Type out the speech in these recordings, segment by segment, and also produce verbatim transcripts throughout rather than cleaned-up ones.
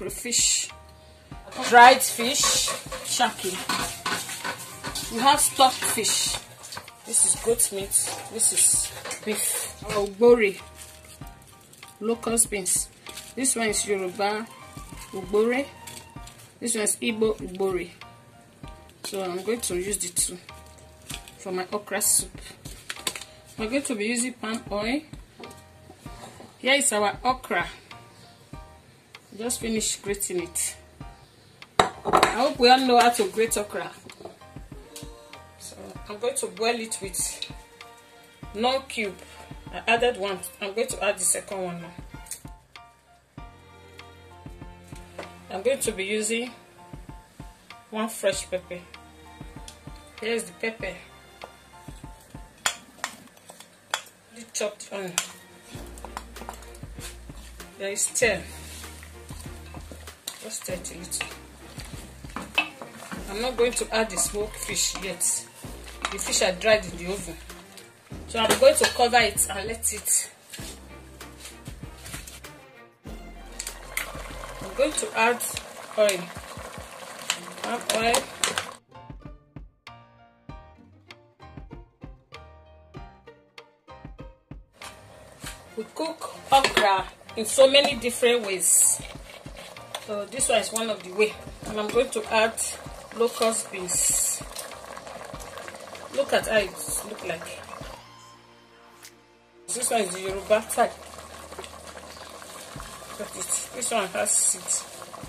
crayfish, dried fish, shaki. We have stocked fish. This is goat meat. This is beef. Our ugbori, locust beans. This one is Yoruba ugbore. This one is Igbo ugbori. So I'm going to use the two for my okra soup. We're going to be using palm oil. Here is our okra. Just finished grating it. I hope we all know how to grate okra. So I'm going to boil it with no cube. I added one. I'm going to add the second one now. I'm going to be using one fresh pepper. Here's the pepper. The chopped onion. There is stir. Just stir it a little. I'm not going to add the smoked fish yet. The fish are dried in the oven. So I'm going to cover it and let it. I'm going to add oil. Palm oil. We cook okra in so many different ways. So this one is one of the way. And I'm going to add locust beans. Look at how it looks like. This one is the Yoruba type. Look at it. This one has seeds.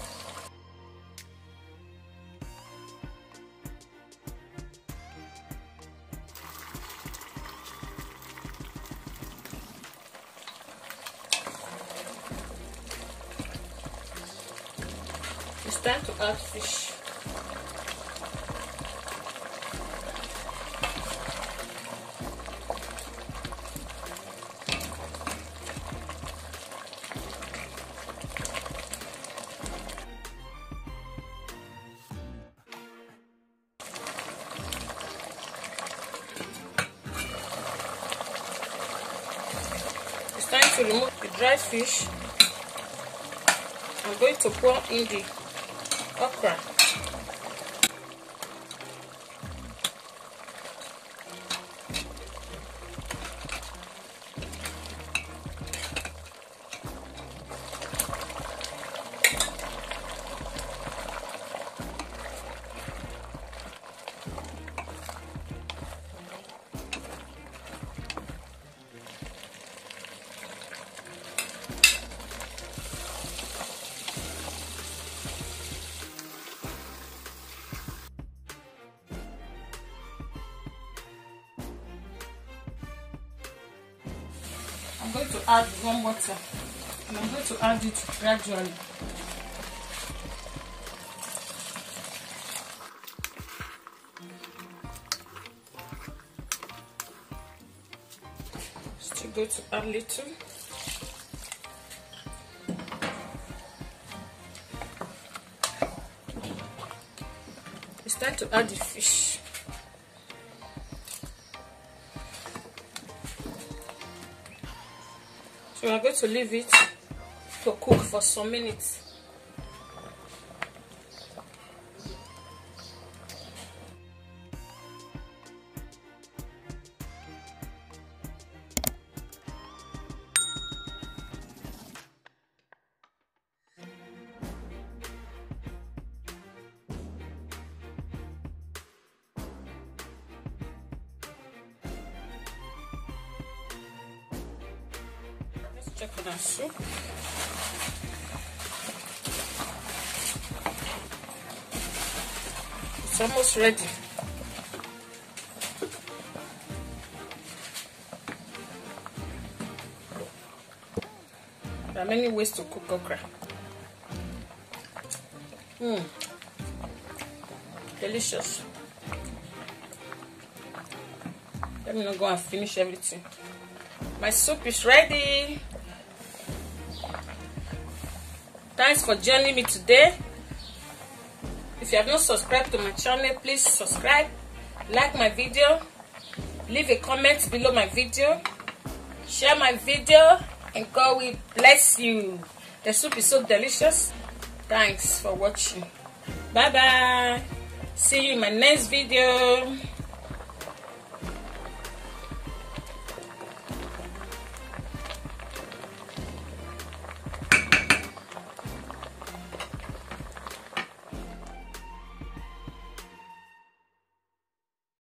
It's time to add fish. It's time to remove the dried fish. I'm going to pour in the okra. I'm going to add warm water and I'm going to add it gradually. Still going to add little. It's time to add the fish. So we are going to leave it to cook for some minutes. Check on our soup. It's almost ready. There are many ways to cook okra. Mmm, delicious. Let me not go and finish everything. My soup is ready. Thanks for joining me today. If you have not subscribed to my channel, please subscribe, like my video, leave a comment below my video, share my video, and God will bless you. The soup is so delicious. Thanks for watching. Bye bye. See you in my next video.